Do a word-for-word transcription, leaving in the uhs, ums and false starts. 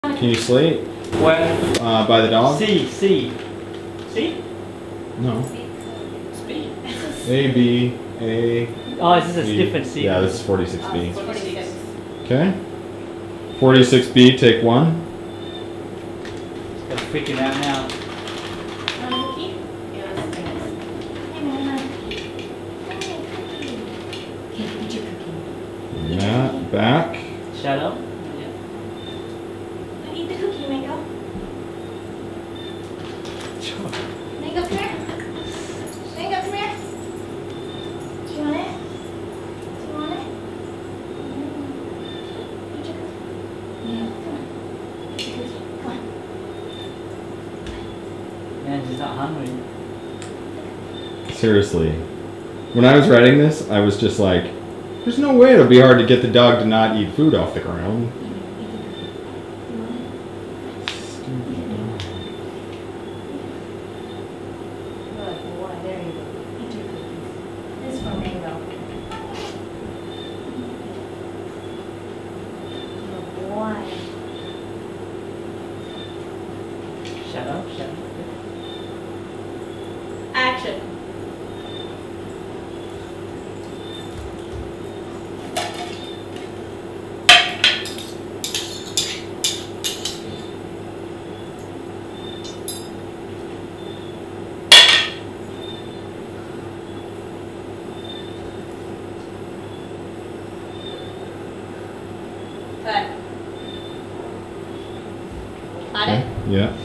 Can you slate? Where? Uh, by the dog? C, C. C? No. Speed. A, B, A. Oh, this is a B. different C. Yeah, this is forty-six B. Oh, forty-six. Okay. forty-six B, take one. It's got freaking out now. Um, cookie? Yeah, that's nice. Hey, man. Hey, cookie. Okay, eat your cookie. Matt, back. Shadow? Eat the cookie, Mango. Sure. Mango, come here. Mango, come here. Do you want it? Do you want it? Mm. Eat your cookie. Yeah, come on. Eat your cookie. Come on. Man, she's not hungry. Seriously. When I was writing this, I was just like, there's no way it'll be hard to get the dog to not eat food off the ground. Shadow, shadow. Action. Cut. Got it? Yeah.